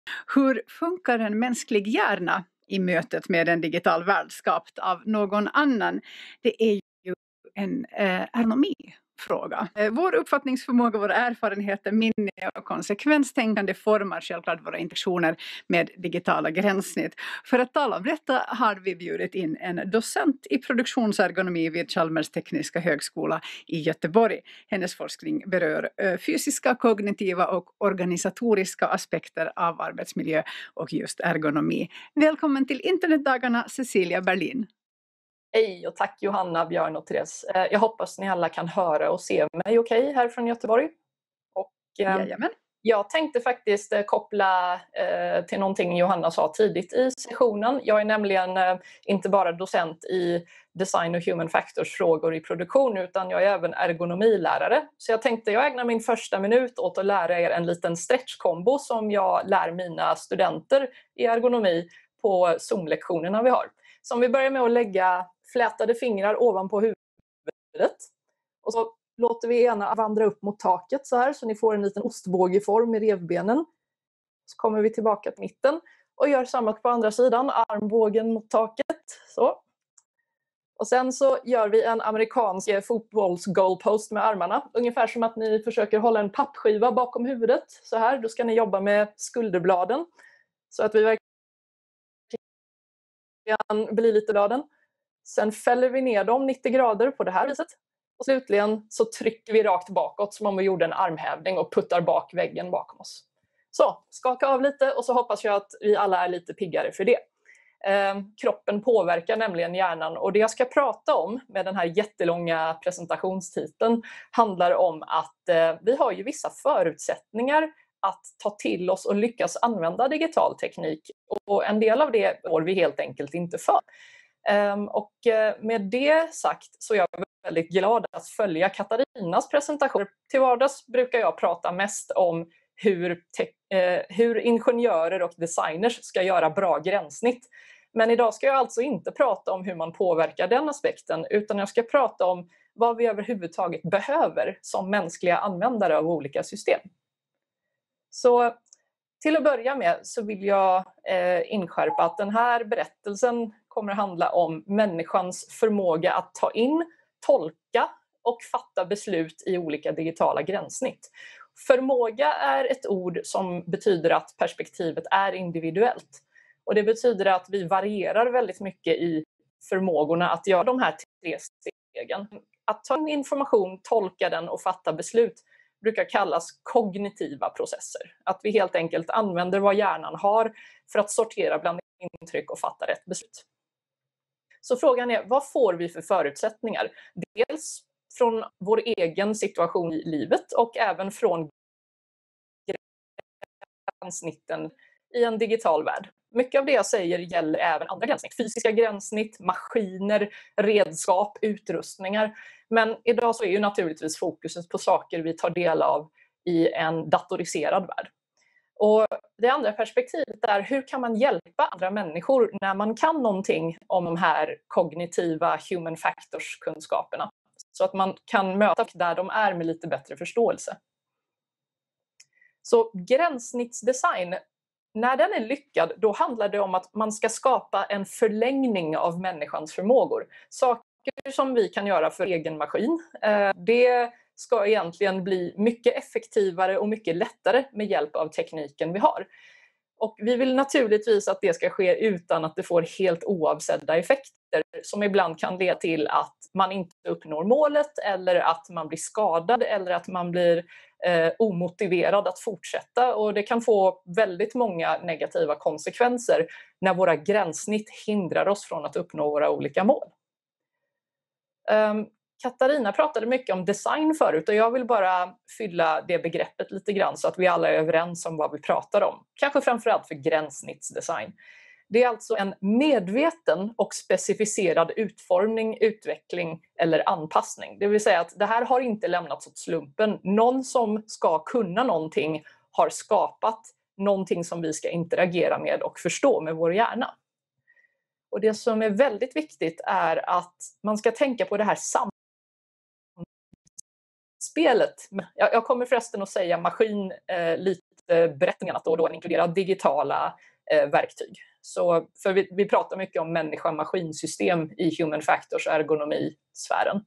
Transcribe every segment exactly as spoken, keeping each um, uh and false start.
Hur funkar en mänsklig hjärna i mötet med en digital värld skapt av någon annan? Det är ju en eh, ergonomifråga. Eh, vår uppfattningsförmåga, våra erfarenheter, minne och konsekvenstänkande formar självklart våra interaktioner med digitala gränssnitt. För att tala om detta har vi bjudit in en docent i produktionsergonomi vid Chalmers tekniska högskola i Göteborg. Hennes forskning berör eh, fysiska, kognitiva och organisatoriska aspekter av arbetsmiljö och just ergonomi. Välkommen till internetdagarna, Cecilia Berlin. Hej och tack Johanna, Björn och Therese. Jag hoppas ni alla kan höra och se mig okej okay här från Göteborg. Och, eh, jag tänkte faktiskt eh, koppla eh, till någonting Johanna sa tidigt i sessionen. Jag är nämligen eh, inte bara docent i design och human factors frågor i produktion, utan jag är även ergonomilärare. Så jag tänkte jag ägnar min första minut åt att lära er en liten stretchkombo som jag lär mina studenter i ergonomi på Zoom-lektionerna vi har. Så om vi börjar med att lägga flätade fingrar ovanpå huvudet. Och så låter vi ena vandra upp mot taket så här så ni får en liten ostbågeform i revbenen. Så kommer vi tillbaka till mitten och gör samma på andra sidan. Armbågen mot taket. Så. Och sen så gör vi en amerikansk fotbolls-goalpost med armarna. Ungefär som att ni försöker hålla en pappskiva bakom huvudet. Så här. Då ska ni jobba med skulderbladen. Så att vi verkligen blir lite bladen. Sen fäller vi ner dem nittio grader på det här viset. Och slutligen så trycker vi rakt bakåt som om vi gjorde en armhävning och puttar bak väggen bakom oss. Så, skaka av lite och så hoppas jag att vi alla är lite piggare för det. Eh, kroppen påverkar nämligen hjärnan och det jag ska prata om med den här jättelånga presentationstiteln handlar om att eh, vi har ju vissa förutsättningar att ta till oss och lyckas använda digital teknik. Och en del av det får vi helt enkelt inte för. Um, och uh, med det sagt så är jag väldigt glad att följa Katarinas presentation. Till vardags brukar jag prata mest om hur, te- uh, hur ingenjörer och designers ska göra bra gränssnitt. Men idag ska jag alltså inte prata om hur man påverkar den aspekten, utan jag ska prata om vad vi överhuvudtaget behöver som mänskliga användare av olika system. Så till att börja med så vill jag eh, inskärpa att den här berättelsen kommer att handla om människans förmåga att ta in, tolka och fatta beslut i olika digitala gränssnitt. Förmåga är ett ord som betyder att perspektivet är individuellt. Och det betyder att vi varierar väldigt mycket i förmågorna att göra de här tre stegen. Att ta in information, tolka den och fatta beslut brukar kallas kognitiva processer. Att vi helt enkelt använder vad hjärnan har för att sortera bland intryck och fatta rätt beslut. Så frågan är, vad får vi för förutsättningar? Dels från vår egen situation i livet och även från gränssnitten i en digital värld. Mycket av det jag säger gäller även andra gränssnitt. Fysiska gränssnitt, maskiner, redskap, utrustningar. Men idag så är ju naturligtvis fokuset på saker vi tar del av i en datoriserad värld. Och det andra perspektivet är hur kan man hjälpa andra människor när man kan någonting om de här kognitiva human factors kunskaperna. Så att man kan möta där de är med lite bättre förståelse. Så gränssnittsdesign, när den är lyckad, då handlar det om att man ska skapa en förlängning av människans förmågor. Saker som vi kan göra för egen maskin, det ska egentligen bli mycket effektivare och mycket lättare med hjälp av tekniken vi har. Och vi vill naturligtvis att det ska ske utan att det får helt oavsedda effekter som ibland kan leda till att man inte uppnår målet eller att man blir skadad eller att man blir eh, omotiverad att fortsätta. Och det kan få väldigt många negativa konsekvenser när våra gränssnitt hindrar oss från att uppnå våra olika mål. Um, Katarina pratade mycket om design förut och jag vill bara fylla det begreppet lite grann så att vi alla är överens om vad vi pratar om. Kanske framförallt för gränssnittsdesign. Det är alltså en medveten och specificerad utformning, utveckling eller anpassning. Det vill säga att det här har inte lämnats åt slumpen. Någon som ska kunna någonting har skapat någonting som vi ska interagera med och förstå med vår hjärna. Och det som är väldigt viktigt är att man ska tänka på det här samspelet. Jag kommer förresten att säga maskin eh, lite brett menat och då inkluderar digitala eh, verktyg. Så, för vi, vi pratar mycket om människa-maskinsystem i human factors ergonomisfären.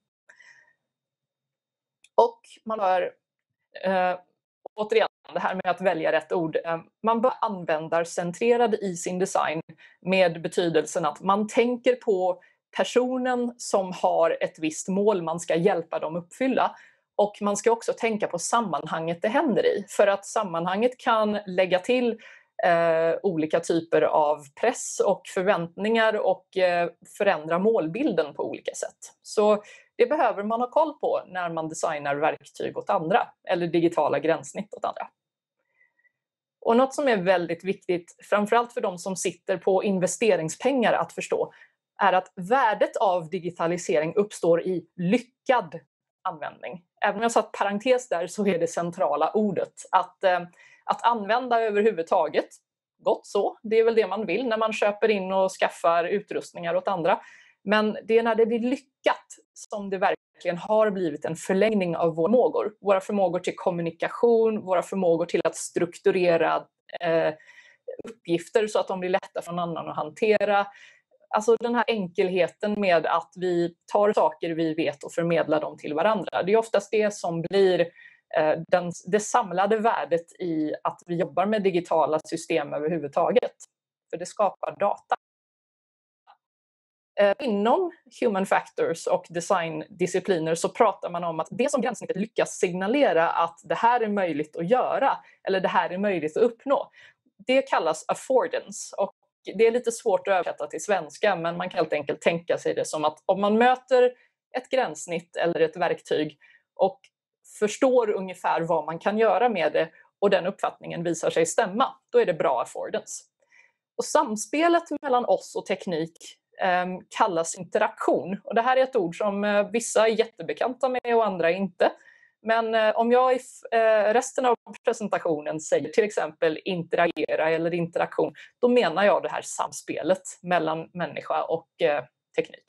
Och man bör, eh, återigen, det här med att välja rätt ord. Eh, man bör användarcentrerad i sin design med betydelsen att man tänker på personen som har ett visst mål man ska hjälpa dem uppfylla. Och man ska också tänka på sammanhanget det händer i. För att sammanhanget kan lägga till eh, olika typer av press och förväntningar och eh, förändra målbilden på olika sätt. Så det behöver man ha koll på när man designar verktyg åt andra eller digitala gränssnitt åt andra. Och något som är väldigt viktigt, framförallt för de som sitter på investeringspengar att förstå, är att värdet av digitalisering uppstår i lyckad användning. Även om jag satt parentes där så är det centrala ordet. Att, eh, att använda överhuvudtaget, gott så, det är väl det man vill när man köper in och skaffar utrustningar åt andra. Men det är när det blir lyckat som det verkligen har blivit en förlängning av våra förmågor. Våra förmågor till kommunikation, våra förmågor till att strukturera eh, uppgifter så att de blir lätta för någon annan att hantera. Alltså den här enkelheten med att vi tar saker vi vet och förmedlar dem till varandra. Det är oftast det som blir eh, den, det samlade värdet i att vi jobbar med digitala system överhuvudtaget. För det skapar data. Eh, inom human factors och designdiscipliner så pratar man om att det som gränssnittet lyckas signalera att det här är möjligt att göra eller det här är möjligt att uppnå. Det kallas affordance. Och det är lite svårt att översätta till svenska, men man kan helt enkelt tänka sig det som att om man möter ett gränssnitt eller ett verktyg och förstår ungefär vad man kan göra med det och den uppfattningen visar sig stämma, då är det bra affordance. Och samspelet mellan oss och teknik eh, kallas interaktion. Och det här är ett ord som eh, vissa är jättebekanta med och andra inte. Men eh, om jag i eh, resten av presentationen säger till exempel interagera eller interaktion, då menar jag det här samspelet mellan människa och eh, teknik.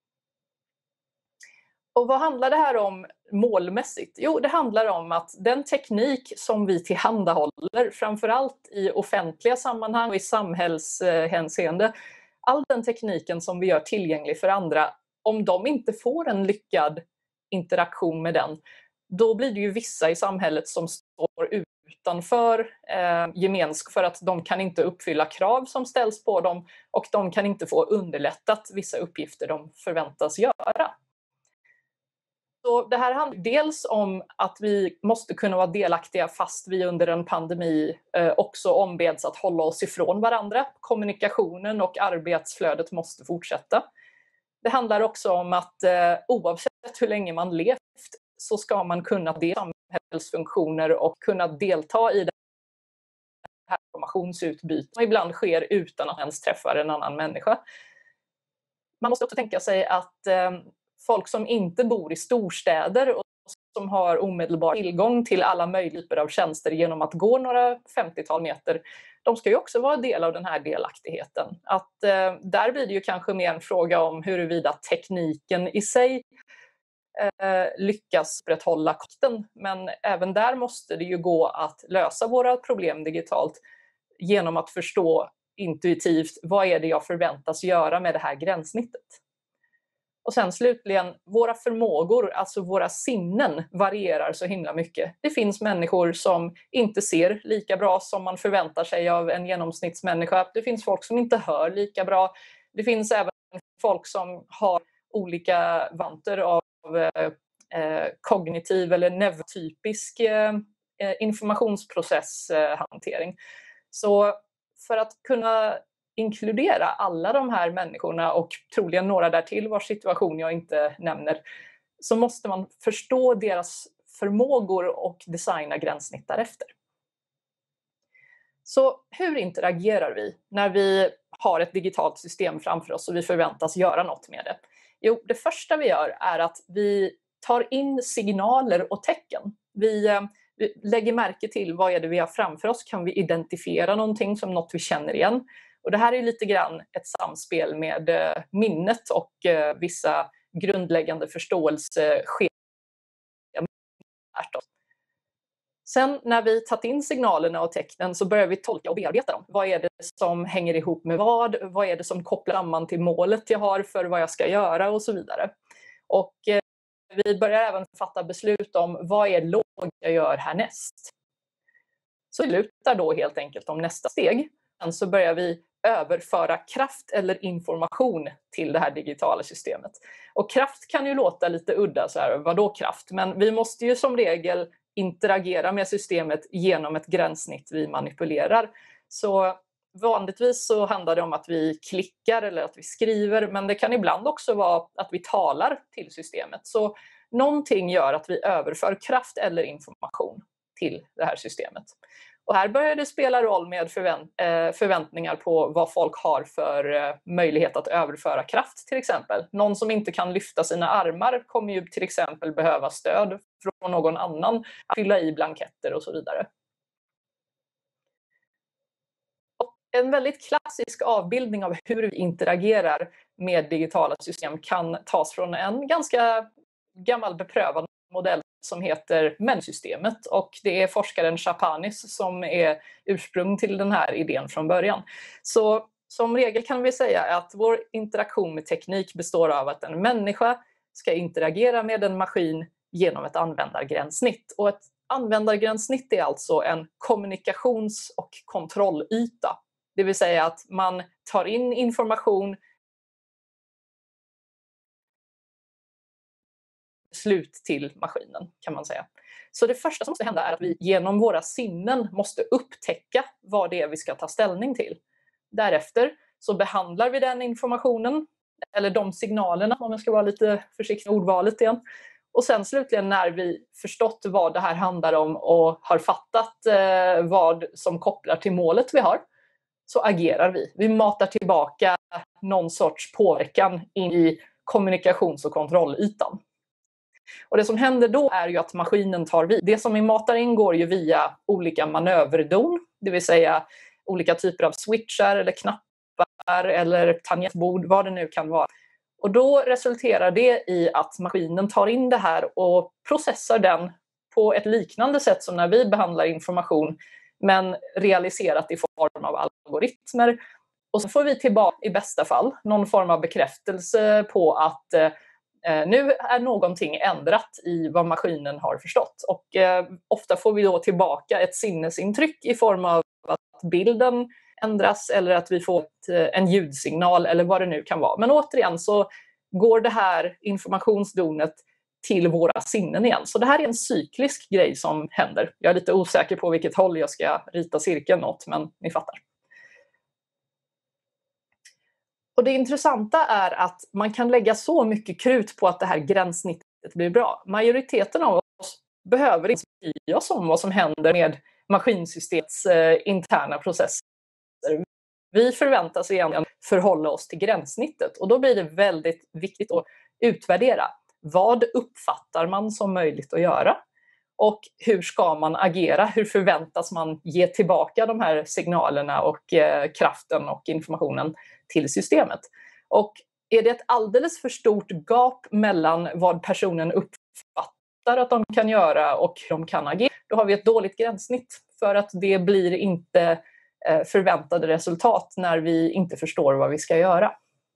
Och vad handlar det här om målmässigt? Jo, det handlar om att den teknik som vi tillhandahåller, framförallt i offentliga sammanhang och i samhällshänseende, all den tekniken som vi gör tillgänglig för andra, om de inte får en lyckad interaktion med den, då blir det ju vissa i samhället som står utanför eh, gemenskap för att de kan inte uppfylla krav som ställs på dem och de kan inte få underlättat vissa uppgifter de förväntas göra. Så det här handlar dels om att vi måste kunna vara delaktiga fast vi under en pandemi eh, också ombeds att hålla oss ifrån varandra. Kommunikationen och arbetsflödet måste fortsätta. Det handlar också om att eh, oavsett hur länge man levt så ska man kunna delta i samhällsfunktioner och kunna delta i det här informationsutbytet som ibland sker utan att ens träffa en annan människa. Man måste också tänka sig att eh, folk som inte bor i storstäder och som har omedelbar tillgång till alla möjliga typer av tjänster genom att gå några femtiotal meter, de ska ju också vara del av den här delaktigheten. Att, eh, där blir det ju kanske mer en fråga om huruvida tekniken i sig eh, lyckas upprätthålla kosten. Men även där måste det ju gå att lösa våra problem digitalt genom att förstå intuitivt vad är det jag förväntas göra med det här gränssnittet. Och sen slutligen, våra förmågor, alltså våra sinnen, varierar så himla mycket. Det finns människor som inte ser lika bra som man förväntar sig av en genomsnittsmänniska. Det finns folk som inte hör lika bra. Det finns även folk som har olika vanter av eh, kognitiv eller neurotypisk eh, informationsprocesshantering. Så för att kunna inkludera alla de här människorna och troligen några därtill vars situation jag inte nämner, så måste man förstå deras förmågor och designa gränssnitt därefter. Så hur interagerar vi när vi har ett digitalt system framför oss och vi förväntas göra något med det? Jo, det första vi gör är att vi tar in signaler och tecken. Vi, vi lägger märke till vad är det vi har framför oss. Kan vi identifiera någonting som något vi känner igen? Och det här är lite grann ett samspel med eh, minnet och eh, vissa grundläggande förståelsescheman. Sen när vi tagit in signalerna och tecknen så börjar vi tolka och bearbeta dem. Vad är det som hänger ihop med vad? Vad är det som kopplar samman till målet jag har för vad jag ska göra och så vidare. Och eh, vi börjar även fatta beslut om vad är logiskt jag gör härnäst. Så vi lutar då helt enkelt om nästa steg. Sen så börjar vi överföra kraft eller information till det här digitala systemet. Och kraft kan ju låta lite udda, så här, vadå kraft? Men vi måste ju som regel interagera med systemet genom ett gränssnitt vi manipulerar. Så vanligtvis så handlar det om att vi klickar eller att vi skriver, men det kan ibland också vara att vi talar till systemet. Så någonting gör att vi överför kraft eller information till det här systemet. Och här börjar det spela roll med förvänt- förväntningar på vad folk har för möjlighet att överföra kraft till exempel. Någon som inte kan lyfta sina armar kommer ju till exempel behöva stöd från någon annan att fylla i blanketter och så vidare. Och en väldigt klassisk avbildning av hur vi interagerar med digitala system kan tas från en ganska gammal beprövad modell som heter människosystemet, och det är forskaren Chapanis som är ursprung till den här idén från början. Så som regel kan vi säga att vår interaktion med teknik består av att en människa ska interagera med en maskin genom ett användargränssnitt. Och ett användargränssnitt är alltså en kommunikations- och kontrollyta. Det vill säga att man tar in information slut till maskinen, kan man säga. Så det första som måste hända är att vi genom våra sinnen måste upptäcka vad det är vi ska ta ställning till. Därefter så behandlar vi den informationen, eller de signalerna, om jag ska vara lite försiktig med ordvalet igen. Och sen slutligen när vi förstått vad det här handlar om och har fattat eh, vad som kopplar till målet vi har, så agerar vi. Vi matar tillbaka någon sorts påverkan in i kommunikations- och kontrollytan. Och det som händer då är ju att maskinen tar vid. Det som vi matar in går ju via olika manöverdon, det vill säga olika typer av switchar eller knappar eller tangentbord, vad det nu kan vara. Och då resulterar det i att maskinen tar in det här och processar den på ett liknande sätt som när vi behandlar information, men realiserat i form av algoritmer. Och så får vi tillbaka i bästa fall någon form av bekräftelse på att eh, nu är någonting ändrat i vad maskinen har förstått. Och eh, ofta får vi då tillbaka ett sinnesintryck i form av att bilden ändras eller att vi får ett, en ljudsignal eller vad det nu kan vara. Men återigen så går det här informationsdonet till våra sinnen igen. Så det här är en cyklisk grej som händer. Jag är lite osäker på vilket håll jag ska rita cirkeln åt, men ni fattar. Och det intressanta är att man kan lägga så mycket krut på att det här gränssnittet blir bra. Majoriteten av oss behöver inte bry oss om vad som händer med maskinsystemets eh, interna processer. Vi förväntas egentligen förhålla oss till gränssnittet, och då blir det väldigt viktigt att utvärdera. Vad uppfattar man som möjligt att göra? Och hur ska man agera? Hur förväntas man ge tillbaka de här signalerna och eh, kraften och informationen till systemet? Och är det ett alldeles för stort gap mellan vad personen uppfattar att de kan göra och hur de kan agera, då har vi ett dåligt gränssnitt, för att det blir inte eh, förväntade resultat när vi inte förstår vad vi ska göra.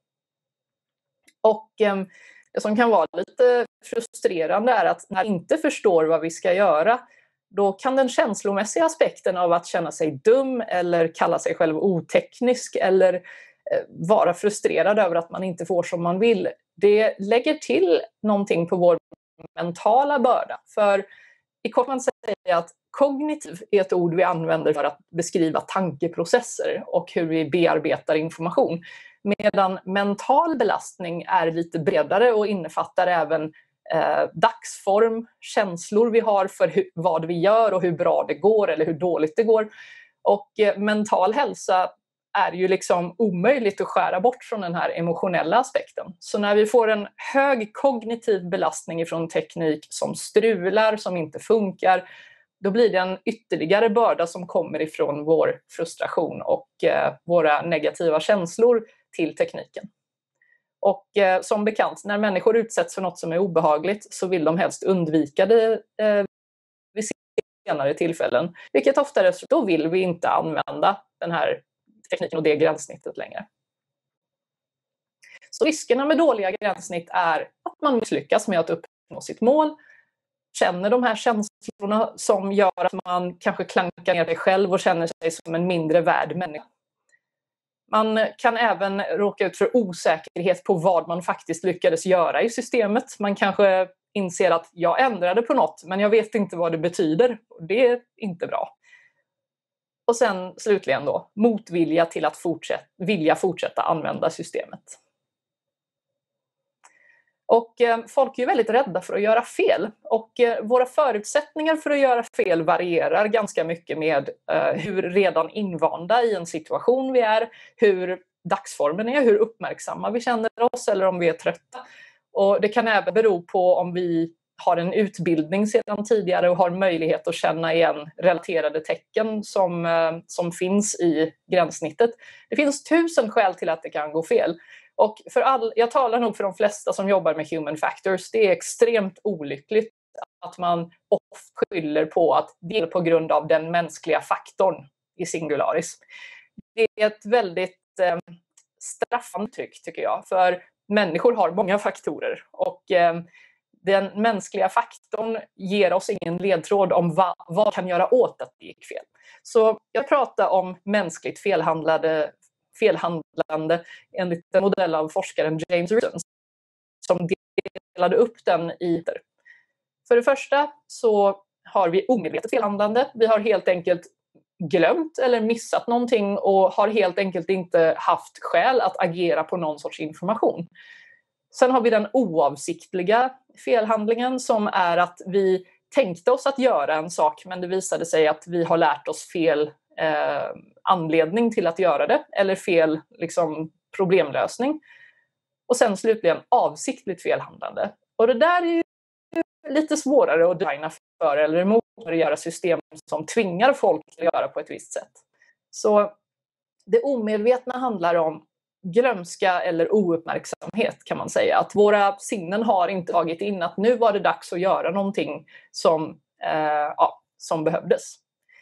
Och eh, det som kan vara lite frustrerande är att när vi inte förstår vad vi ska göra, då kan den känslomässiga aspekten av att känna sig dum eller kalla sig själv oteknisk eller eh, vara frustrerad över att man inte får som man vill, det lägger till någonting på vår mentala börda. För i kort man säger att kognitiv är ett ord vi använder för att beskriva tankeprocesser och hur vi bearbetar information. Medan mental belastning är lite bredare och innefattar även eh, dagsform, känslor vi har för hur, vad vi gör och hur bra det går eller hur dåligt det går. Och eh, mental hälsa är ju liksom omöjligt att skära bort från den här emotionella aspekten. Så när vi får en hög kognitiv belastning ifrån teknik som strular, som inte funkar, då blir det en ytterligare börda som kommer ifrån vår frustration och eh, våra negativa känslor till tekniken. Och eh, som bekant, när människor utsätts för något som är obehagligt så vill de helst undvika det. Eh, vi senare tillfällen. Vilket oftare, då vill vi inte använda den här tekniken och det gränssnittet längre. Så riskerna med dåliga gränssnitt är att man misslyckas med att uppnå sitt mål, känner de här känslorna som gör att man kanske klankar ner sig själv och känner sig som en mindre värd människa. Man kan även råka ut för osäkerhet på vad man faktiskt lyckades göra i systemet. Man kanske inser att jag ändrade på något, men jag vet inte vad det betyder. Det är inte bra. Och sen slutligen då, motvilja till att fortsätta, vilja fortsätta använda systemet. Och eh, folk är ju väldigt rädda för att göra fel. Och eh, våra förutsättningar för att göra fel varierar ganska mycket med eh, hur redan invanda i en situation vi är, hur dagsformen är, hur uppmärksamma vi känner oss eller om vi är trötta. Och det kan även bero på om vi har en utbildning sedan tidigare och har möjlighet att känna igen relaterade tecken som, eh, som finns i gränssnittet. Det finns tusen skäl till att det kan gå fel. Och för all, jag talar nog för de flesta som jobbar med human factors. Det är extremt olyckligt att man ofta skyller på att det är på grund av den mänskliga faktorn i singularis. Det är ett väldigt eh, straffande tryck tycker jag. För människor har många faktorer. Och eh, den mänskliga faktorn ger oss ingen ledtråd om vad, vad kan göra åt att det gick fel. Så jag pratar om mänskligt felhandlade felhandlande enligt en modell av forskaren James Risen som delade upp den i. För det första så har vi omedvetet felhandlande. Vi har helt enkelt glömt eller missat någonting och har helt enkelt inte haft skäl att agera på någon sorts information. Sen har vi den oavsiktliga felhandlingen som är att vi tänkte oss att göra en sak men det visade sig att vi har lärt oss fel Eh, anledning till att göra det eller fel liksom, problemlösning. Och sen slutligen avsiktligt felhandlande. Och det där är ju lite svårare att designa för eller emot att göra system som tvingar folk att göra på ett visst sätt. Så det omedvetna handlar om glömska eller ouppmärksamhet kan man säga. Att våra sinnen har inte tagit in att nu var det dags att göra någonting som, eh, ja, som behövdes.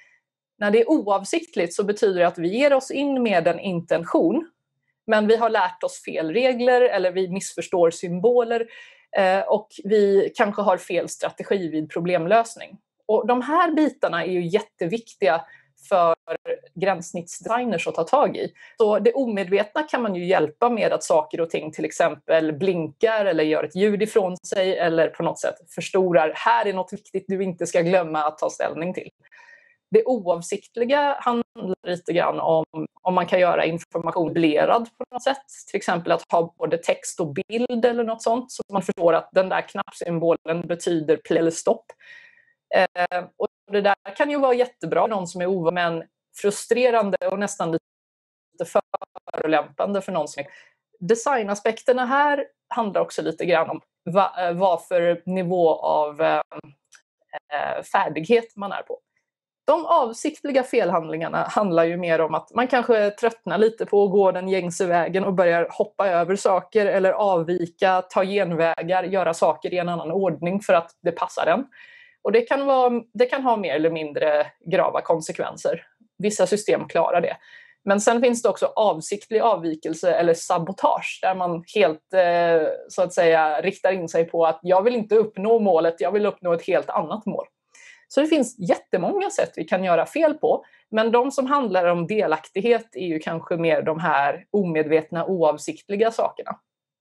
När det är oavsiktligt så betyder det att vi ger oss in med en intention men vi har lärt oss fel regler eller vi missförstår symboler eh, och vi kanske har fel strategi vid problemlösning. Och de här bitarna är ju jätteviktiga för gränssnittsdesigners att ta tag i. Så det omedvetna kan man ju hjälpa med att saker och ting till exempel blinkar eller gör ett ljud ifrån sig eller på något sätt förstorar. Här är något viktigt du inte ska glömma att ta ställning till. Det oavsiktliga handlar lite grann om om man kan göra information dublerad på något sätt. Till exempel att ha både text och bild eller något sånt. Så man förstår att den där knappsymbolen betyder play eller stopp. Eh, och det där kan ju vara jättebra, någon som är ovan, men frustrerande och nästan lite förolämpande för någon som är. Designaspekterna här handlar också lite grann om va, vad för nivå av eh, färdighet man är på. De avsiktliga felhandlingarna handlar ju mer om att man kanske tröttnar lite på att gå den gängse vägen och börjar hoppa över saker eller avvika, ta genvägar, göra saker i en annan ordning för att det passar en. Och det kan, vara, det kan ha mer eller mindre grava konsekvenser. Vissa system klarar det. Men sen finns det också avsiktlig avvikelse eller sabotage där man helt eh, så att säga riktar in sig på att jag vill inte uppnå målet, jag vill uppnå ett helt annat mål. Så det finns jättemånga sätt vi kan göra fel på, men de som handlar om delaktighet är ju kanske mer de här omedvetna, oavsiktliga sakerna.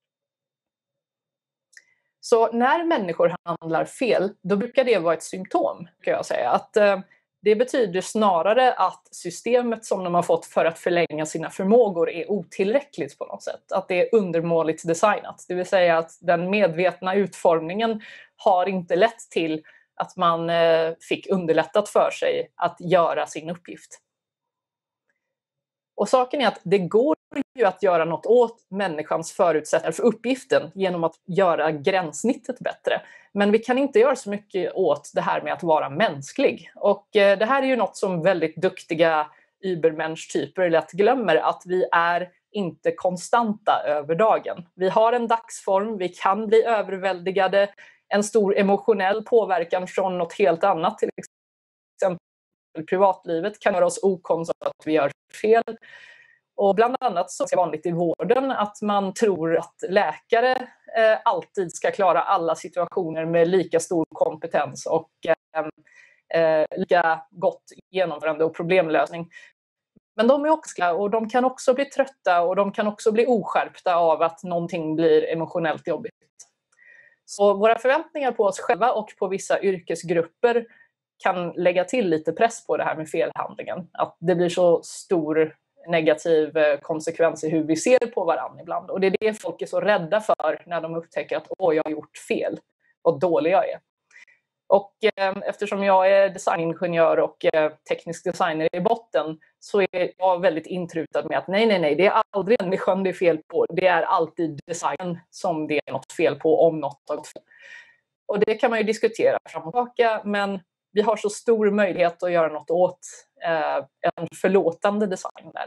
Så när människor handlar fel, då brukar det vara ett symptom, kan jag säga. Att eh, det betyder snarare att systemet som de har fått för att förlänga sina förmågor är otillräckligt på något sätt. Att det är undermåligt designat. Det vill säga att den medvetna utformningen har inte lett till att man eh, fick underlättat för sig att göra sin uppgift. Och saken är att det går ju att göra något åt människans förutsättningar för uppgiften genom att göra gränssnittet bättre. Men vi kan inte göra så mycket åt det här med att vara mänsklig. Och eh, det här är ju något som väldigt duktiga übermensch-typer lätt glömmer, att vi är inte konstanta över dagen. Vi har en dagsform, vi kan bli överväldigade, en stor emotionell påverkan från något helt annat till exempel privatlivet kan göra oss okonst att vi gör fel. Och bland annat så är det vanligt i vården att man tror att läkare eh, alltid ska klara alla situationer med lika stor kompetens och eh, eh, lika gott genomförande och problemlösning. Men de är också, och de kan också bli trötta och de kan också bli oskärpta av att någonting blir emotionellt jobbigt. Så våra förväntningar på oss själva och på vissa yrkesgrupper kan lägga till lite press på det här med felhandlingen. Att det blir så stor negativ konsekvens i hur vi ser på varandra ibland. Och det är det folk är så rädda för när de upptäcker att åh, jag har gjort fel. Vad dålig jag är. Och eh, eftersom jag är designingenjör och eh, teknisk designer i botten så är jag väldigt intrutad med att nej, nej, nej, det är aldrig människan det är fel på. Det är alltid designen som det är något fel på om något har gått fel. Och det kan man ju diskutera fram och tillbaka, men vi har så stor möjlighet att göra något åt eh, en förlåtande design där.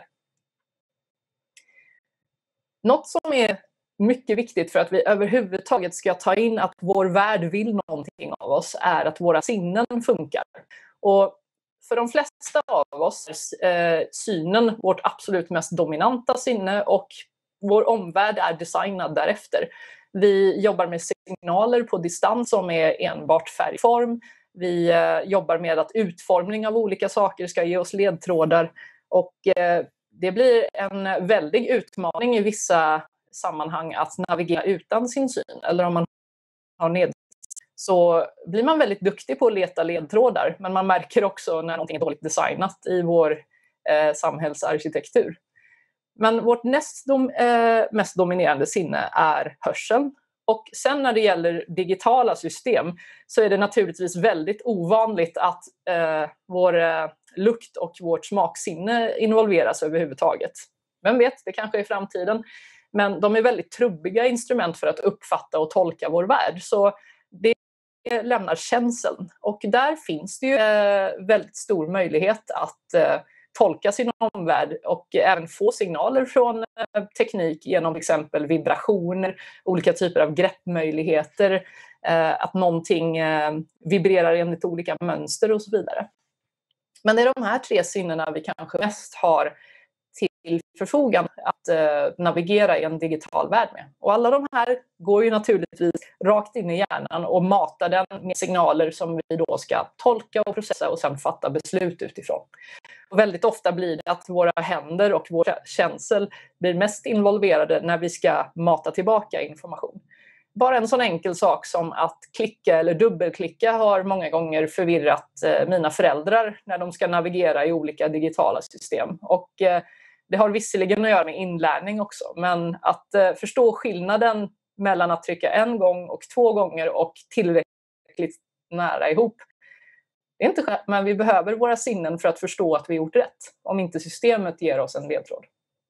Något som är mycket viktigt för att vi överhuvudtaget ska ta in att vår värld vill någonting av oss är att våra sinnen funkar. Och för de flesta av oss är eh, synen vårt absolut mest dominanta sinne och vår omvärld är designad därefter. Vi jobbar med signaler på distans som är enbart färgform. Vi eh, jobbar med att utformning av olika saker ska ge oss ledtrådar och eh, det blir en väldig utmaning i vissa sammanhang att navigera utan sin syn. Eller om man har ned så blir man väldigt duktig på att leta ledtrådar. Men man märker också när någonting är dåligt designat i vår eh, samhällsarkitektur. Men vårt näst dom, eh, mest dominerande sinne är hörseln. Och sen när det gäller digitala system så är det naturligtvis väldigt ovanligt att eh, vår eh, lukt och vårt smaksinne involveras överhuvudtaget. Vem vet, det kanske är framtiden. Men de är väldigt trubbiga instrument för att uppfatta och tolka vår värld. Så det lämnar känseln. Och där finns det ju eh, väldigt stor möjlighet att eh, tolka sin omvärld och även få signaler från eh, teknik genom till exempel vibrationer, olika typer av greppmöjligheter, eh, att någonting eh, vibrerar enligt olika mönster och så vidare. Men det är de här tre sinnena vi kanske mest har till förfogande att eh, navigera i en digital värld med. Och alla de här går ju naturligtvis rakt in i hjärnan och matar den med signaler som vi då ska tolka och processa och sedan fatta beslut utifrån. Och väldigt ofta blir det att våra händer och vår känsel blir mest involverade när vi ska mata tillbaka information. Bara en sån enkel sak som att klicka eller dubbelklicka har många gånger förvirrat eh, mina föräldrar när de ska navigera i olika digitala system. Och eh, det har visserligen att göra med inlärning också, men att eh, förstå skillnaden mellan att trycka en gång och två gånger och tillräckligt nära ihop. Det är inte skönt, men vi behöver våra sinnen för att förstå att vi gjort rätt, om inte systemet ger oss en ledtråd.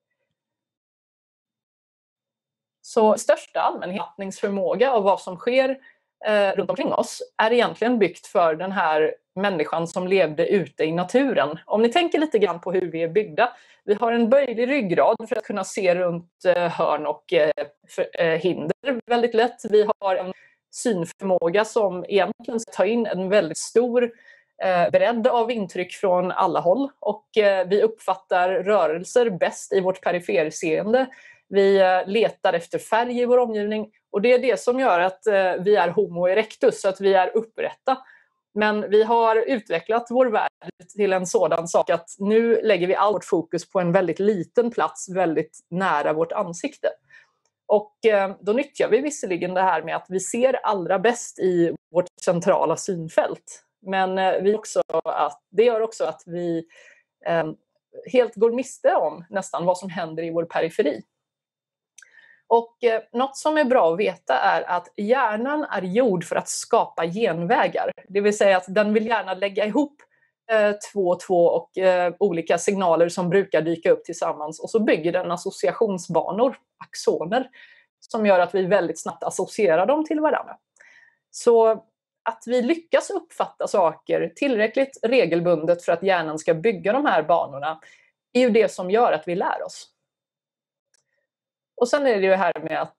Så största allmänhetningsförmåga av vad som sker eh, runt omkring oss är egentligen byggt för den här människan som levde ute i naturen. Om ni tänker lite grann på hur vi är byggda. Vi har en böjlig ryggrad för att kunna se runt eh, hörn och eh, för, eh, hinder väldigt lätt. Vi har en synförmåga som egentligen ska ta in en väldigt stor eh, bredd av intryck från alla håll. Och eh, vi uppfattar rörelser bäst i vårt periferseende. Vi eh, letar efter färg i vår omgivning. Och det är det som gör att eh, vi är homo erectus, så att vi är upprätta. Men vi har utvecklat vår värld till en sådan sak att nu lägger vi all vårt fokus på en väldigt liten plats väldigt nära vårt ansikte. Och eh, då nyttjar vi visserligen det här med att vi ser allra bäst i vårt centrala synfält. Men eh, vi också att, det gör också att vi eh, helt går miste om nästan vad som händer i vår periferi. Och eh, något som är bra att veta är att hjärnan är gjord för att skapa genvägar. Det vill säga att den vill gärna lägga ihop eh, två och två och eh, olika signaler som brukar dyka upp tillsammans. Och så bygger den associationsbanor, axoner, som gör att vi väldigt snabbt associerar dem till varandra. Så att vi lyckas uppfatta saker tillräckligt regelbundet för att hjärnan ska bygga de här banorna är ju det som gör att vi lär oss. Och sen är det ju här med att eh,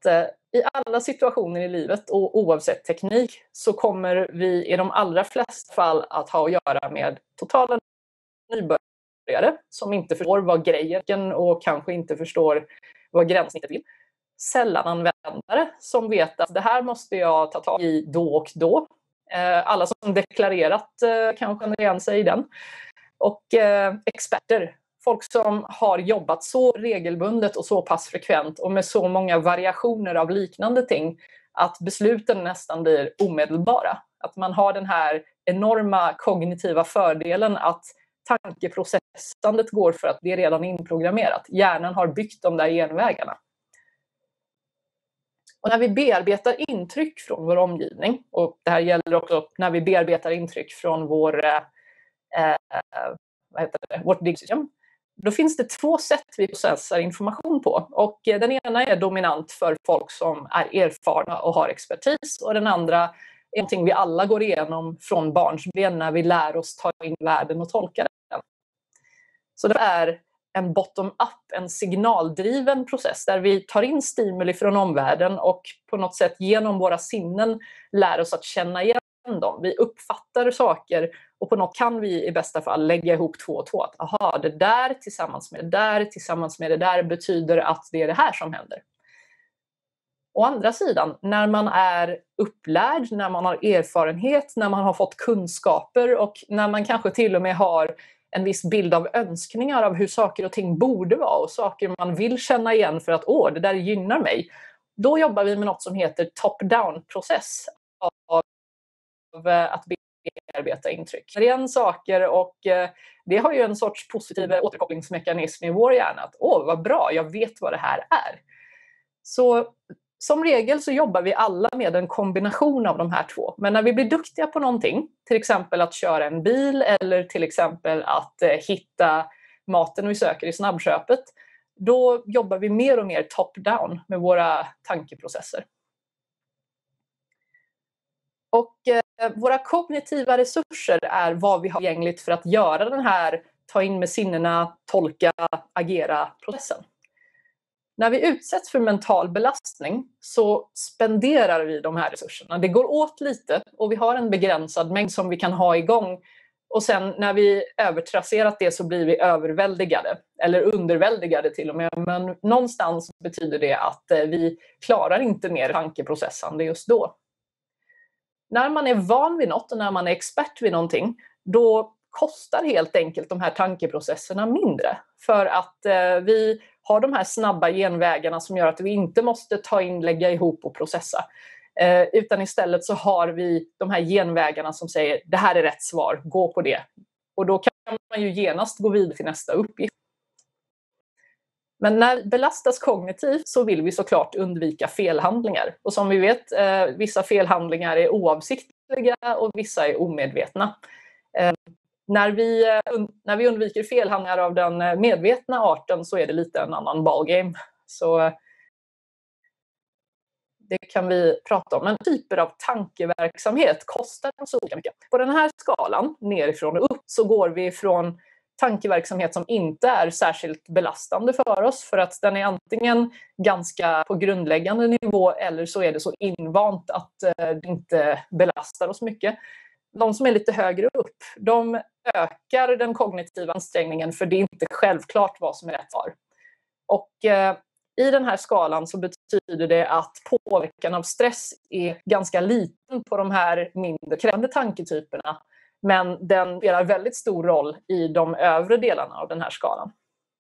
I alla situationer i livet och oavsett teknik så kommer vi i de allra flesta fall att ha att göra med totala nybörjare som inte förstår vad grejen och kanske inte förstår vad gränssnittet vill. Sällananvändare som vet att det här måste jag ta tag i då och då. Alla som deklarerat kan känna igen sig i den. Och experter. Folk som har jobbat så regelbundet och så pass frekvent och med så många variationer av liknande ting att besluten nästan blir omedelbara. Att man har den här enorma kognitiva fördelen att tankeprocessandet går för att det är redan inprogrammerat. Hjärnan har byggt de där genvägarna. Och när vi bearbetar intryck från vår omgivning, och det här gäller också när vi bearbetar intryck från vår, eh, vad heter det, vårt diggsystem, då finns det två sätt vi processar information på. Och den ena är dominant för folk som är erfarna och har expertis. Och den andra är någonting vi alla går igenom från barnsben när vi lär oss ta in världen och tolka den. Så det är en bottom-up, en signaldriven process där vi tar in stimuli från omvärlden och på något sätt genom våra sinnen lär oss att känna igen dem. Vi uppfattar saker och på något kan vi i bästa fall lägga ihop två och två. Att aha, det där tillsammans med det där tillsammans med det där betyder att det är det här som händer. Å andra sidan, när man är upplärd, när man har erfarenhet, när man har fått kunskaper och när man kanske till och med har en viss bild av önskningar av hur saker och ting borde vara och saker man vill känna igen för att åh, det där gynnar mig. Då jobbar vi med något som heter top-down-process av att bearbeta intryck. Det är en saker och det har ju en sorts positiv återkopplingsmekanism i vår hjärna. Att åh, vad bra, jag vet vad det här är. Så som regel så jobbar vi alla med en kombination av de här två. Men när vi blir duktiga på någonting, till exempel att köra en bil eller till exempel att eh, hitta maten vi söker i snabbköpet, då jobbar vi mer och mer top-down med våra tankeprocesser. Och eh, våra kognitiva resurser är vad vi har tillgängligt för att göra den här ta in med sinnena, tolka, agera processen. När vi utsätts för mental belastning så spenderar vi de här resurserna. Det går åt lite och vi har en begränsad mängd som vi kan ha igång. Och sen när vi övertrasserat det så blir vi överväldigade. Eller underväldigade till och med. Men någonstans betyder det att vi klarar inte mer tankeprocessande just då. När man är van vid något och när man är expert vid någonting, då kostar helt enkelt de här tankeprocesserna mindre. För att eh, vi har de här snabba genvägarna som gör att vi inte måste ta in, lägga ihop och processa. Eh, utan istället så har vi de här genvägarna som säger det här är rätt svar, gå på det. Och då kan man ju genast gå vidare till nästa uppgift. Men när vi belastas kognitivt så vill vi såklart undvika felhandlingar. Och som vi vet, eh, vissa felhandlingar är oavsiktliga och vissa är omedvetna. Eh, När vi, när vi undviker felhandlingar av den medvetna arten så är det lite en annan ballgame. Så det kan vi prata om. Men typer av tankeverksamhet kostar så mycket. På den här skalan, nerifrån och upp, så går vi från tankeverksamhet som inte är särskilt belastande för oss. För att den är antingen ganska på grundläggande nivå eller så är det så invant att det inte belastar oss mycket. De som är lite högre upp, de ökar den kognitiva ansträngningen för det är inte självklart vad som är rätt svar. Och eh, i den här skalan så betyder det att påverkan av stress är ganska liten på de här mindre krävande tanketyperna. Men den spelar väldigt stor roll i de övre delarna av den här skalan.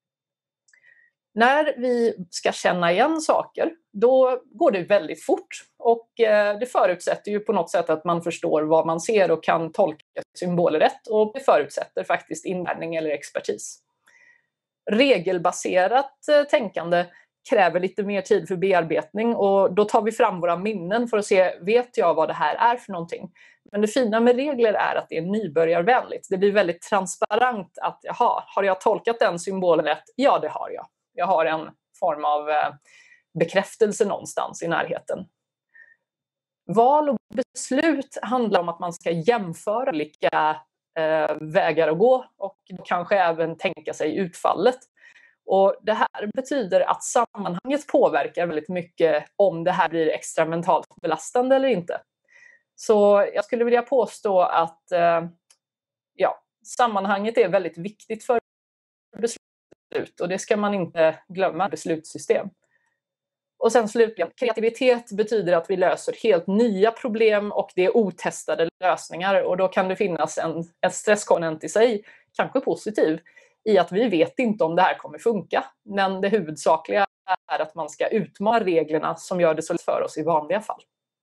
När vi ska känna igen saker, då går det väldigt fort. Och det förutsätter ju på något sätt att man förstår vad man ser och kan tolka symboler rätt. Och det förutsätter faktiskt inlärning eller expertis. Regelbaserat tänkande kräver lite mer tid för bearbetning. Och då tar vi fram våra minnen för att se, vet jag vad det här är för någonting? Men det fina med regler är att det är nybörjarvänligt. Det blir väldigt transparent att, jaha, har jag tolkat den symbolen rätt? Ja, det har jag. Jag har en form av eh, bekräftelse någonstans i närheten. Val och beslut handlar om att man ska jämföra olika eh, vägar att gå och kanske även tänka sig utfallet. Och det här betyder att sammanhanget påverkar väldigt mycket om det här blir extra mentalt belastande eller inte. Så jag skulle vilja påstå att eh, ja, sammanhanget är väldigt viktigt för beslut och det ska man inte glömma, beslutssystem. Och sen slutligen, kreativitet betyder att vi löser helt nya problem och det är otestade lösningar och då kan det finnas en, en stresskomponent i sig, kanske positiv, i att vi vet inte om det här kommer funka. Men det huvudsakliga är att man ska utmana reglerna som gör det så lätt för oss i vanliga fall.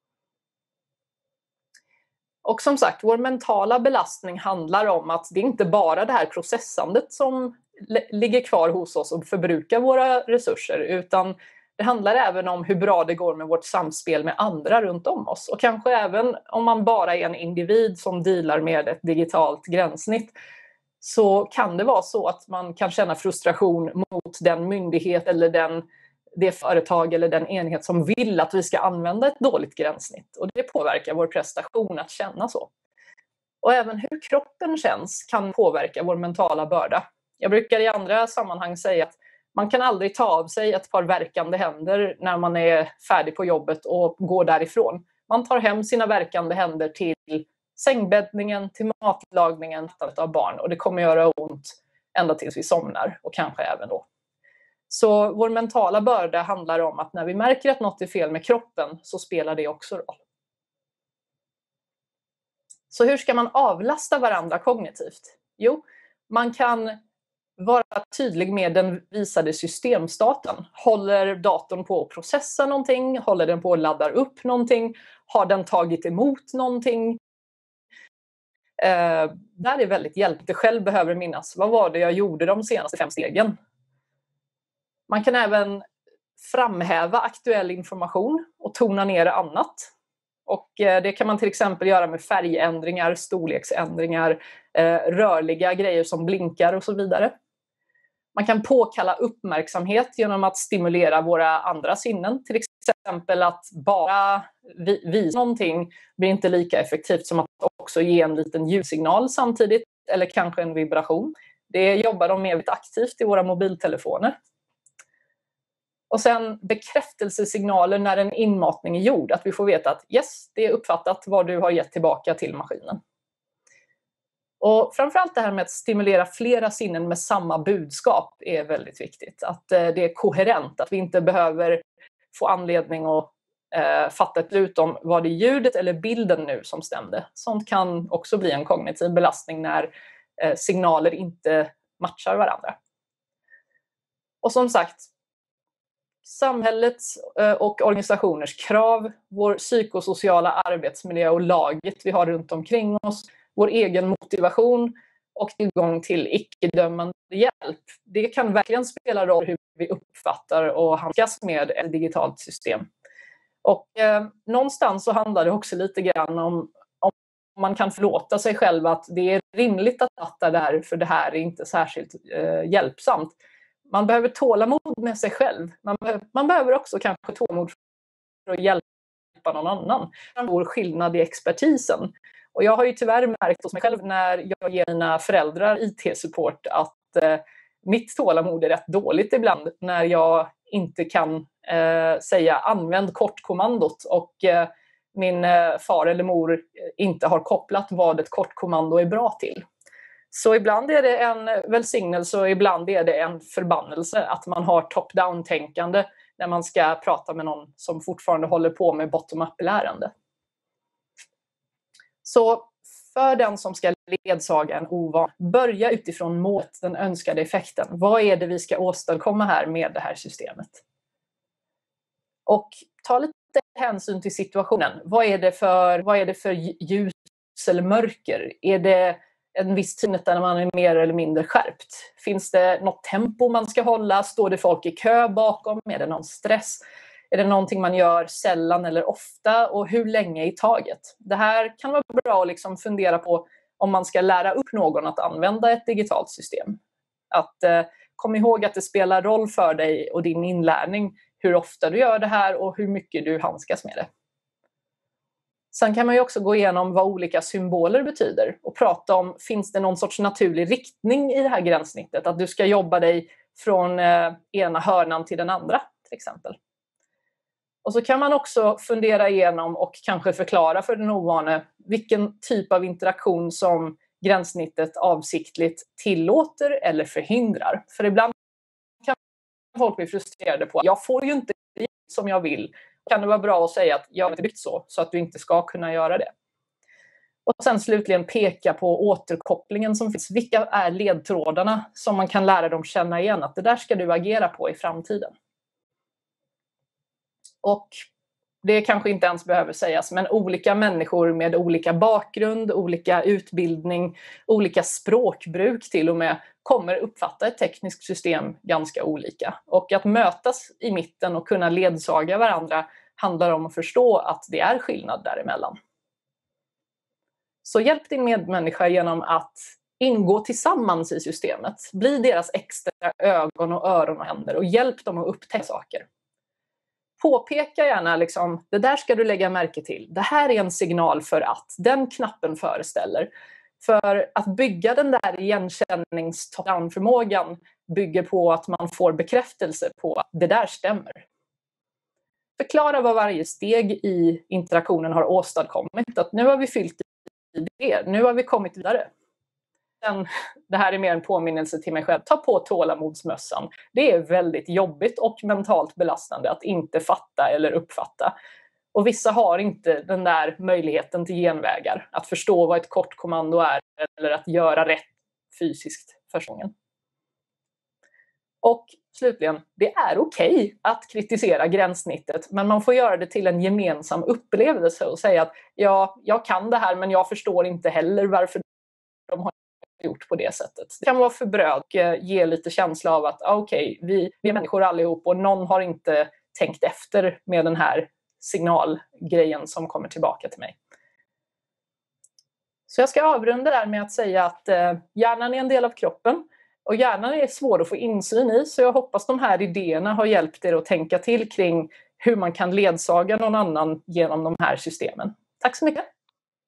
Och som sagt, vår mentala belastning handlar om att det är inte bara det här processandet som ligger kvar hos oss och förbrukar våra resurser, utan det handlar även om hur bra det går med vårt samspel med andra runt om oss. Och kanske även om man bara är en individ som dealar med ett digitalt gränssnitt, så kan det vara så att man kan känna frustration mot den myndighet eller den, det företag eller den enhet som vill att vi ska använda ett dåligt gränssnitt. Och det påverkar vår prestation att känna så. Och även hur kroppen känns kan påverka vår mentala börda. Jag brukar i andra sammanhang säga att man kan aldrig ta av sig ett par värkande händer när man är färdig på jobbet och går därifrån. Man tar hem sina värkande händer till sängbäddningen, till matlagningen av barn och det kommer göra ont ända tills vi somnar och kanske även då. Så vår mentala börda handlar om att när vi märker att något är fel med kroppen så spelar det också roll. Så hur ska man avlasta varandra kognitivt? Jo, man kan vara tydlig med den visade systemstaten. Håller datorn på att processa någonting? Håller den på att ladda upp någonting? Har den tagit emot någonting? Eh, där är väldigt hjälpligt. Jag själv behöver minnas, vad var det jag gjorde de senaste fem stegen? Man kan även framhäva aktuell information och tona ner annat. Och eh, det kan man till exempel göra med färgändringar, storleksändringar, eh, rörliga grejer som blinkar och så vidare. Man kan påkalla uppmärksamhet genom att stimulera våra andra sinnen. Till exempel att bara visa någonting blir inte lika effektivt som att också ge en liten ljudsignal samtidigt. Eller kanske en vibration. Det jobbar de med aktivt i våra mobiltelefoner. Och sen bekräftelsesignaler när en inmatning är gjord. Att vi får veta att yes, det är uppfattat vad du har gett tillbaka till maskinen. Och framförallt det här med att stimulera flera sinnen med samma budskap är väldigt viktigt. Att det är koherent, att vi inte behöver få anledning att eh, fatta ett beslut om vad det är ljudet eller bilden nu som stämde. Sånt kan också bli en kognitiv belastning när eh, signaler inte matchar varandra. Och som sagt, samhällets och organisationers krav, vår psykosociala arbetsmiljö och laget vi har runt omkring oss, vår egen motivation och tillgång till icke-dömande hjälp. Det kan verkligen spela roll hur vi uppfattar och handskas med ett digitalt system. Och eh, någonstans så handlar det också lite grann om om man kan förlåta sig själv att det är rimligt att fatta det här, för det här är inte särskilt eh, hjälpsamt. Man behöver tålamod med sig själv. Man, be- man behöver också kanske tålamod för att hjälpa någon annan. Det är en stor skillnad i expertisen. Och jag har ju tyvärr märkt hos mig själv när jag ger mina föräldrar I T-support att eh, mitt tålamod är rätt dåligt ibland när jag inte kan eh, säga använd kortkommandot och eh, min eh, far eller mor inte har kopplat vad ett kortkommando är bra till. Så ibland är det en välsignelse och ibland är det en förbannelse att man har top-down-tänkande när man ska prata med någon som fortfarande håller på med bottom-up-lärande. Så för den som ska ledsaga en ovan, börja utifrån målet, den önskade effekten. Vad är det vi ska åstadkomma här med det här systemet? Och ta lite hänsyn till situationen. Vad är det för, vad är det för ljus eller mörker? Är det en viss tid där man är mer eller mindre skärpt? Finns det något tempo man ska hålla? Står det folk i kö bakom? Är det någon stress? Är det någonting man gör sällan eller ofta? Och hur länge i taget? Det här kan vara bra att liksom fundera på om man ska lära upp någon att använda ett digitalt system. Att eh, kom ihåg att det spelar roll för dig och din inlärning hur ofta du gör det här och hur mycket du handskas med det. Sen kan man ju också gå igenom vad olika symboler betyder och prata om, finns det någon sorts naturlig riktning i det här gränssnittet? Att du ska jobba dig från eh, ena hörnan till den andra till exempel. Och så kan man också fundera igenom och kanske förklara för den ovane vilken typ av interaktion som gränssnittet avsiktligt tillåter eller förhindrar. För ibland kan folk bli frustrerade på att jag får ju inte som jag vill. Kan det vara bra att säga att jag har inte byggt så, så att du inte ska kunna göra det. Och sen slutligen peka på återkopplingen som finns. Vilka är ledtrådarna som man kan lära dem känna igen att det där ska du agera på i framtiden. Och det kanske inte ens behöver sägas, men olika människor med olika bakgrund, olika utbildning, olika språkbruk till och med kommer uppfatta ett tekniskt system ganska olika. Och att mötas i mitten och kunna ledsaga varandra handlar om att förstå att det är skillnad däremellan. Så hjälp din medmänniska genom att ingå tillsammans i systemet. Bli deras extra ögon och öron och händer och hjälp dem att upptäcka saker. Påpeka gärna liksom, det där ska du lägga märke till. Det här är en signal för att den knappen föreställer. För att bygga den där igenkännings-top-down-förmågan bygger på att man får bekräftelse på att det där stämmer. Förklara vad varje steg i interaktionen har åstadkommit. Att nu har vi fyllt i det, nu har vi kommit vidare. Sen, det här är mer en påminnelse till mig själv. Ta på tålamodsmössan. Det är väldigt jobbigt och mentalt belastande att inte fatta eller uppfatta. Och vissa har inte den där möjligheten till genvägar. Att förstå vad ett kort kommando är eller att göra rätt fysiskt första gången. Och slutligen, det är okej att kritisera gränssnittet, men man får göra det till en gemensam upplevelse och säga att ja, jag kan det här men jag förstår inte heller varför de har gjort på det sättet. Det kan vara för bröd och ge lite känsla av att okej, okay, vi, vi är människor allihop och någon har inte tänkt efter med den här signalgrejen som kommer tillbaka till mig. Så jag ska avrunda där med att säga att eh, hjärnan är en del av kroppen och hjärnan är svår att få insyn i, så jag hoppas de här idéerna har hjälpt er att tänka till kring hur man kan ledsaga någon annan genom de här systemen. Tack så mycket!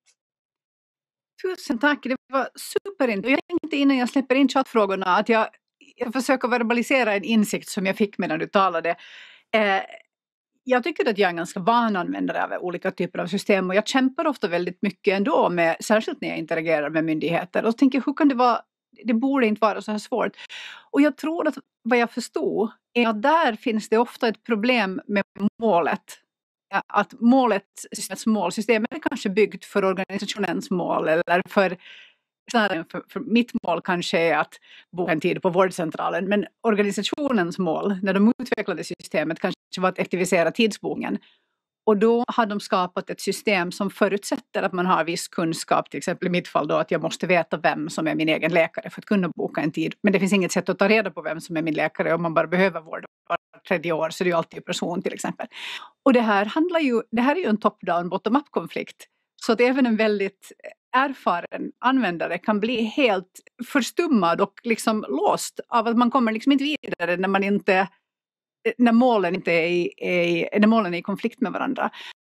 Tusen tack, det var superintressant. Jag tänkte innan jag släpper in chattfrågorna att jag, jag försöker verbalisera en insikt som jag fick medan du talade. Eh, jag tycker att jag är en ganska van användare av olika typer av system och jag kämpar ofta väldigt mycket ändå med, särskilt när jag interagerar med myndigheter och tänker hur kan det vara, det borde inte vara så här svårt. Och jag tror att vad jag förstod är att där finns det ofta ett problem med målet. Att målet, målsystemet är kanske byggt för organisationens mål eller för, för, för mitt mål kanske är att boka en tid på vårdcentralen, men organisationens mål när de utvecklade systemet kanske var att aktivisera tidsbokningen. Och då har de skapat ett system som förutsätter att man har viss kunskap, till exempel i mitt fall då att jag måste veta vem som är min egen läkare för att kunna boka en tid. Men det finns inget sätt att ta reda på vem som är min läkare om man bara behöver vård var tredje år, så det är ju alltid person till exempel. Och det här handlar ju, det här är ju en top-down bottom-up konflikt. Så att även en väldigt erfaren användare kan bli helt förstummad och liksom låst av att man kommer liksom inte vidare när man inte när målen inte är i, är, när målen är i konflikt med varandra.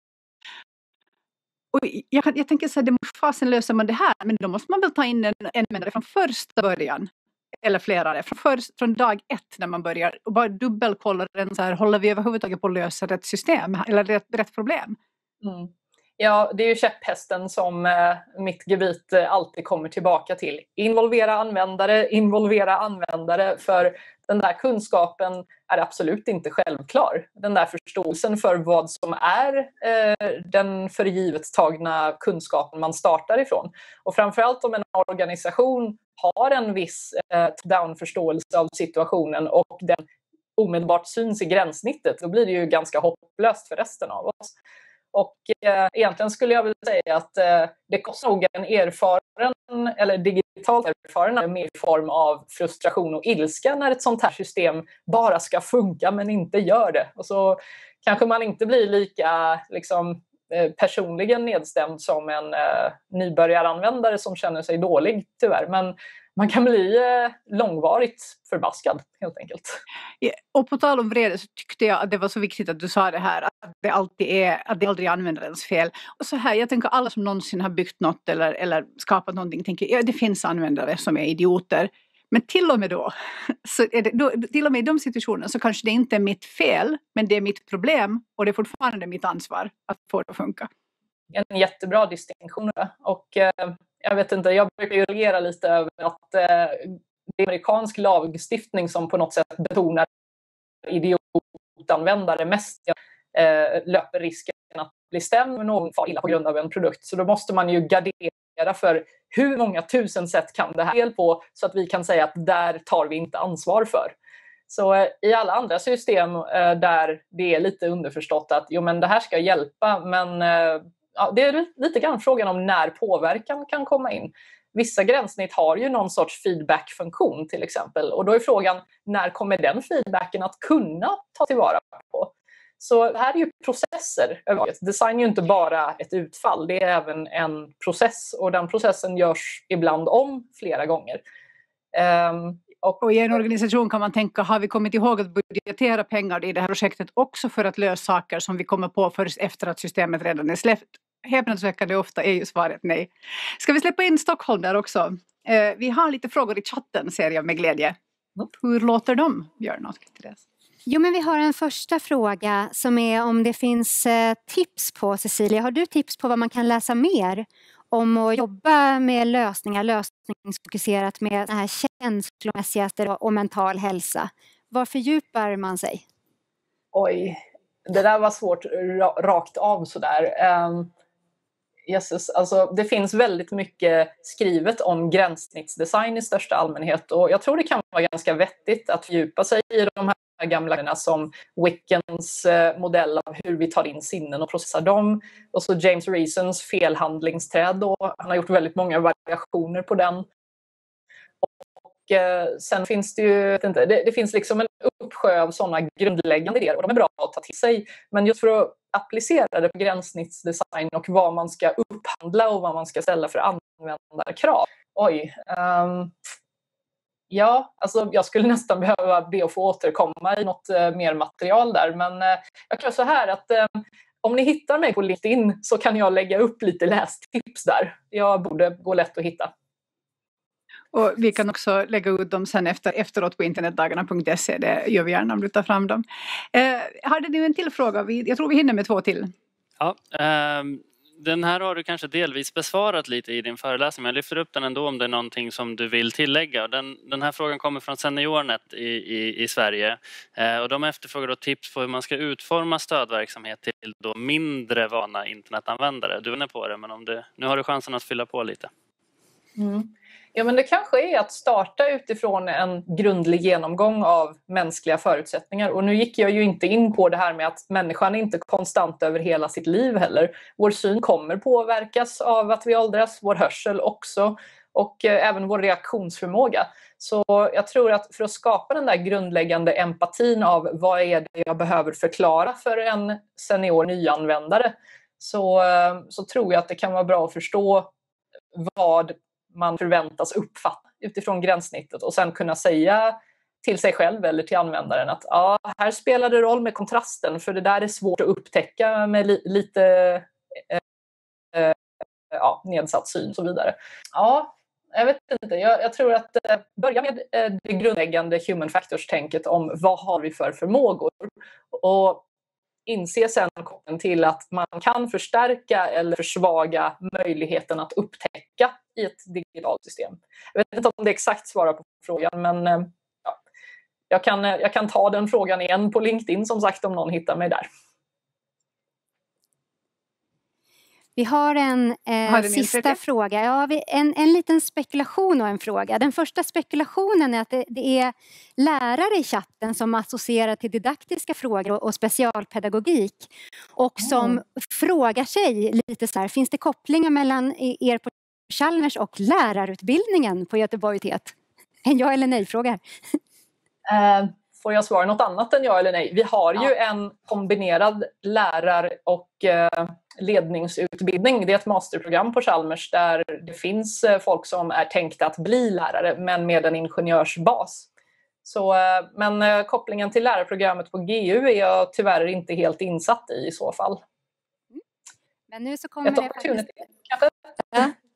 Och jag, kan, jag tänker så här, det fasen löser man det här, men då måste man väl ta in en användare från första början eller flera från, först, från dag ett när man börjar och bara dubbelkolla den så här, håller vi överhuvudtaget på att lösa rätt system eller rätt, rätt problem? Mm. Ja, det är ju käpphästen som eh, mitt gebit eh, alltid kommer tillbaka till. Involvera användare, involvera användare, för den där kunskapen är absolut inte självklar. Den där förståelsen för vad som är eh, den för givet tagna kunskapen man startar ifrån. Och framförallt om en organisation har en viss eh, down-förståelse av situationen och den omedelbart syns i gränssnittet, då blir det ju ganska hopplöst för resten av oss. Och eh, egentligen skulle jag vilja säga att eh, det kostar nog en erfaren eller digitalt erfaren med form av frustration och ilska när ett sånt här system bara ska funka men inte gör det. Och så kanske man inte blir lika liksom, eh, personligen nedstämd som en eh, nybörjaranvändare som känner sig dålig tyvärr. Men man kan bli eh, långvarigt förbaskad helt enkelt. Ja, och på tal om vrede så tyckte jag att det var så viktigt att du sa det här. Att det alltid är, att det aldrig är användarens fel. Och så här, jag tänker alla som någonsin har byggt något eller, eller skapat någonting tänker, ja det finns användare som är idioter. Men till och med då, så är det, då, till och med i de situationerna så kanske det inte är mitt fel, men det är mitt problem och det är fortfarande mitt ansvar att få det att funka. En jättebra distinktion. Och eh, jag vet inte, jag brukar ju reagera lite över att eh, det är amerikansk lagstiftning som på något sätt betonar idiotanvändare mest eh, löper risken att bli stämd med någon far illa på grund av en produkt. Så då måste man ju gardera för hur många tusen sätt kan det här fel på så att vi kan säga att där tar vi inte ansvar för. Så eh, i alla andra system eh, där det är lite underförstått att jo, men det här ska hjälpa, men eh, ja, det är lite grann frågan om när påverkan kan komma in. Vissa gränssnitt har ju någon sorts feedback-funktion till exempel, och då är frågan när kommer den feedbacken att kunna ta tillvara på? Så det här är ju processer. Design är ju inte bara ett utfall, det är även en process, och den processen görs ibland om flera gånger. Um, och, och i en organisation kan man tänka, har vi kommit ihåg att budgetera pengar i det här projektet också för att lösa saker som vi kommer på först efter att systemet redan är släppt? Häpnadsväckande ofta är ju svaret nej. Ska vi släppa in Stockholm där också? Eh, vi har lite frågor i chatten, ser jag med glädje. Mm. Hur låter de? Gör något till det. Jo, men vi har en första fråga som är om det finns eh, tips på, Cecilia. Har du tips på vad man kan läsa mer om att jobba med lösningar, lösningsfokuserat med det här känslomässiga och, och mental hälsa? Var fördjupar man sig? Oj, det där var svårt ra- rakt av sådär. Um, Jesus, alltså, det finns väldigt mycket skrivet om gränssnittsdesign i största allmänhet, och jag tror det kan vara ganska vettigt att fördjupa sig i de här gamla som Wickens eh, modell av hur vi tar in sinnen och processar dem, och så James Reasons felhandlingsträd, och han har gjort väldigt många variationer på den. Och eh, sen finns det ju inte, det, det finns liksom en uppsjö av sådana grundläggande idéer, och de är bra att ta till sig, men just för att applicera det på gränssnittsdesign och vad man ska upphandla och vad man ska ställa för användarkrav. Oj. Um, ja, alltså jag skulle nästan behöva be att få återkomma i något uh, mer material där, men uh, jag kan säga så här att um, om ni hittar mig på LinkedIn så kan jag lägga upp lite lästips där. Jag borde gå lätt att hitta. Och vi kan också lägga ut dem sen efter, efteråt på internetdagarna punkt se. Det gör vi gärna om du tar fram dem. Eh, hade du en till fråga? Jag tror vi hinner med två till. Ja, eh, den här har du kanske delvis besvarat lite i din föreläsning, men jag lyfter upp den ändå om det är någonting som du vill tillägga. Den, den här frågan kommer från SeniorNet i, i, i Sverige, eh, och de efterfrågar då tips på hur man ska utforma stödverksamhet till då mindre vana internetanvändare. Du är inne på det, men om det, nu har du chansen att fylla på lite. Mm. Ja, men det kanske är att starta utifrån en grundlig genomgång av mänskliga förutsättningar. Och nu gick jag ju inte in på det här med att människan är inte konstant över hela sitt liv heller. Vår syn kommer påverkas av att vi åldras, vår hörsel också, och eh, även vår reaktionsförmåga. Så jag tror att för att skapa den där grundläggande empatin av vad är det jag behöver förklara för en senior nyanvändare, så, eh, så tror jag att det kan vara bra att förstå vad man förväntas uppfatta utifrån gränssnittet, och sen kunna säga till sig själv eller till användaren att ja, här spelar det roll med kontrasten, för det där är svårt att upptäcka med li- lite eh, eh, ja, nedsatt syn och så vidare. Ja, jag vet inte. Jag, jag tror att eh, börja med eh, det grundläggande human factors-tänket om vad har vi för förmågor, och inse sen kopplingen till att man kan förstärka eller försvaga möjligheten att upptäcka i ett digitalt system. Jag vet inte om det exakt svarar på frågan, men ja, jag, kan, jag kan ta den frågan igen på LinkedIn, som sagt, om någon hittar mig där. Vi har en eh, har sista fråga. Ja, vi, en, en liten spekulation och en fråga. Den första spekulationen är att det, det är lärare i chatten som associerar till didaktiska frågor och, och specialpedagogik. Och som mm. frågar sig lite så här, finns det kopplingar mellan er på Chalmers och lärarutbildningen på Göteborg T E T? En ja eller nej-fråga. Uh. Får jag svara något annat än ja eller nej? Vi har ja. ju en kombinerad lärar- och eh, ledningsutbildning. Det är ett masterprogram på Chalmers där det finns eh, folk som är tänkta att bli lärare, men med en ingenjörsbas. Så, eh, men eh, kopplingen till lärarprogrammet på G U är jag tyvärr inte helt insatt i i så fall. Men nu så kommer ett det faktiskt... kanske? Ja.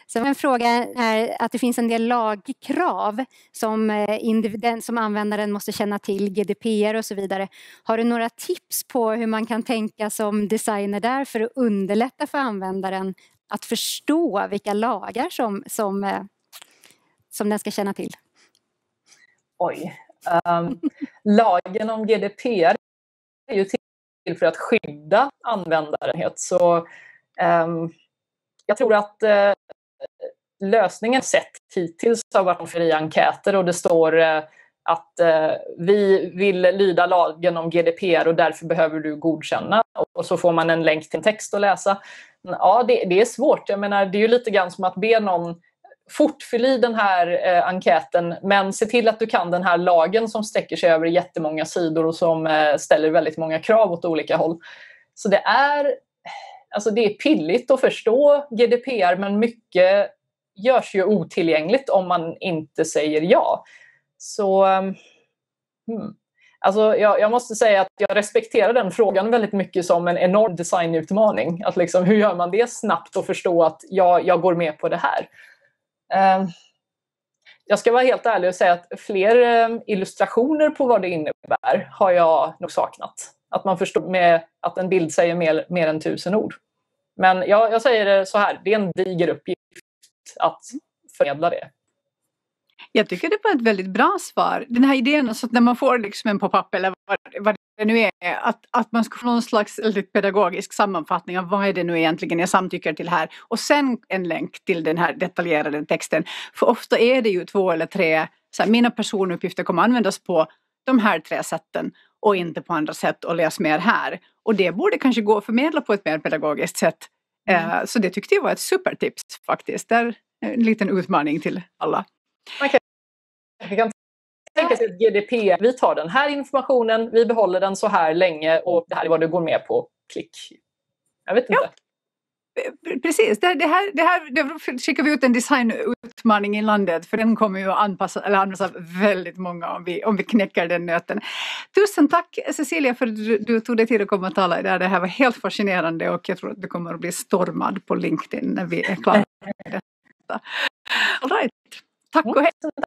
Så en fråga är att det finns en del lagkrav som, individ, som användaren måste känna till, G D P R och så vidare. Har du några tips på hur man kan tänka som designer där för att underlätta för användaren att förstå vilka lagar som, som, som den ska känna till? Oj. Um, lagen om G D P R är ju till för att skydda användaren. Så um, jag tror att uh, lösningen sett hittills har varit för i enkäter och det står uh, att uh, vi vill lyda lagen om G D P R och därför behöver du godkänna, och så får man en länk till en text att läsa. Ja, det, det är svårt. Jag menar, det är ju lite grann som att be någon fort fyll i den här eh, enkäten, men se till att du kan den här lagen som sträcker sig över jättemånga sidor och som eh, ställer väldigt många krav åt olika håll. Så det är, alltså det är pilligt att förstå G D P R, men mycket görs ju otillgängligt om man inte säger ja. Så hmm. alltså jag, jag måste säga att jag respekterar den frågan väldigt mycket som en enorm designutmaning. Att liksom, hur gör man det snabbt och förstå att jag, jag går med på det här? Jag ska vara helt ärlig och säga att fler illustrationer på vad det innebär har jag nog saknat. Att man förstår med att en bild säger mer, mer än tusen ord. Men jag, jag säger det så här, det är en diger uppgift att förmedla det. Jag tycker det var ett väldigt bra svar. Den här idén, så att när man får liksom en pop-up eller vad, vad det nu är, att, att man ska få någon slags pedagogisk sammanfattning av vad är det nu egentligen jag samtycker till här. Och sen en länk till den här detaljerade texten. För ofta är det ju två eller tre, så här, mina personuppgifter kommer användas på de här tre sätten och inte på andra sätt, och läs mer här. Och det borde kanske gå att förmedla på ett mer pedagogiskt sätt. Mm. Uh, så det tyckte jag var ett supertips faktiskt. Det är en liten utmaning till alla. Okay. Vi kan tänka sig att G D P R, vi tar den här informationen, vi behåller den så här länge och det här är vad du går med på. Klick. Jag vet inte. Ja, precis. Det, det, här, det här det skickar vi ut en designutmaning i landet, för den kommer ju att anpassa, eller anpassa väldigt många om vi, om vi knäcker den nöten. Tusen tack Cecilia för att du, du tog dig tid att komma och tala idag. Det här var helt fascinerande och jag tror att du kommer att bli stormad på LinkedIn när vi är klara med detta. All right. Tack och hej.